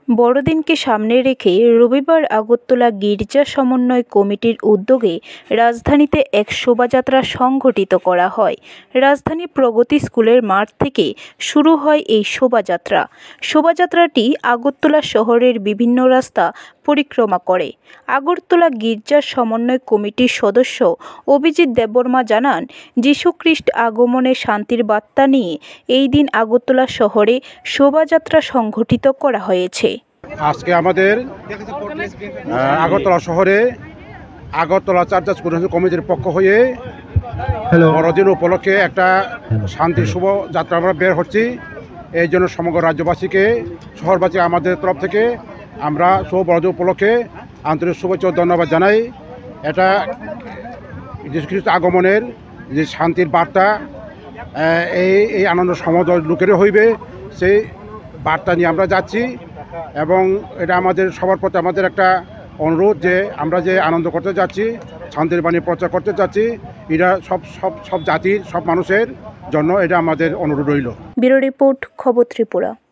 বড়দিনকে সামনে রেখে রবিবার আগরতলা গির্জা সমন্বয় কমিটির উদ্যোগে রাজধানীতে এক শোভাযাত্রা সংগঠিত করা হয়। রাজধানী প্রগতি স্কুলের মাঠ থেকে শুরু হয় এই শোভাযাত্রা। শোভাযাত্রাটি আগরতলা শহরের বিভিন্ন রাস্তা পরিক্রমা করে। আগরতলা গির্জা সমন্বয় কমিটির সদস্য অভিজিৎ দেববর্মা জানান, যীশুখ্রিস্ট আগমনের শান্তির বার্তা নিয়ে এই দিন আগরতলা শহরে শোভাযাত্রা সংগঠিত করা হয়েছে। আজকে আমাদের আগরতলা শহরে আগরতলা চার্চ কমিটির পক্ষ হয়ে বড়দিন উপলক্ষে একটা শান্তির শোভাযাত্রা আমরা বের হচ্ছি। এই জন্য সমগ্র রাজ্যবাসীকে, শহরবাসী আমাদের তরফ থেকে আমরা বড়দিন উপলক্ষে আন্তরিক শুভেচ্ছা ও ধন্যবাদ জানাই। এটা যীশুখ্রিস্ট আগমনের যে শান্তির বার্তা, এই আনন্দ সমদল লোকেরও হইবে, সেই বার্তা নিয়ে আমরা যাচ্ছি। এবং এটা আমাদের সবার প্রতি আমাদের একটা অনুরোধ যে আমরা যে আনন্দ করতে যাচ্ছি, শান্তির বাণী প্রচার করতে যাচ্ছি, এটা সব জাতির, সব মানুষের জন্য এটা আমাদের অনুরোধ রইল। ব্যুরো রিপোর্ট, খবর ত্রিপুরা।